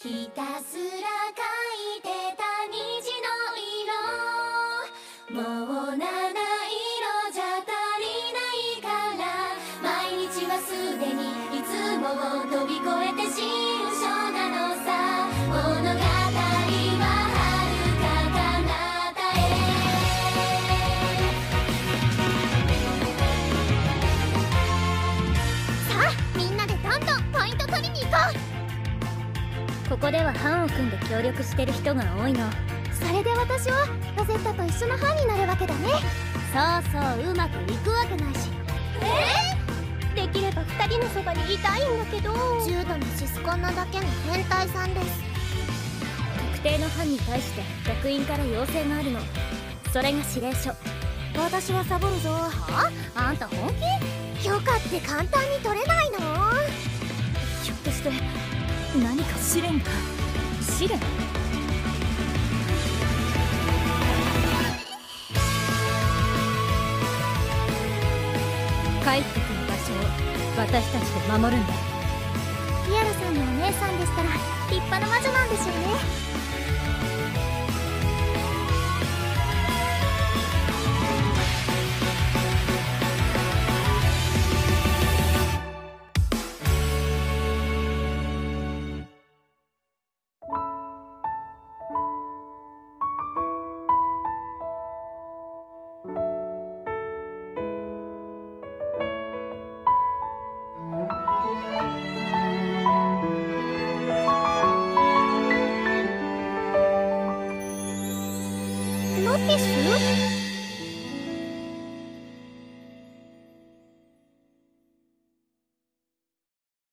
ひたすら描いてた虹の色、もう7色じゃ足りないから、毎日はすでにいつもを飛び越えて新章なのさ。物語は遥か彼方へ。さあみんなでどんどんポイント取りに行こう。 ここでは班を組んで協力してる人が多いの。 それで私はロゼッタと一緒の班になるわけだね。 そうそう、うまくいくわけないし。 できれば2人のそばにいたいんだけど。重度のシスコンなだけの変態さんです。 特定の班に対して役員から要請があるの。それが指令書。私はサボるぞ。 はあ？あんた本気？許可って簡単に取れないの？ ひょっとして何か試練が。試練？帰ってくる場所を私たちで守るんだ。 ティアラさんのお姉さんでしたら立派な魔女なんでしょうね。ノティス？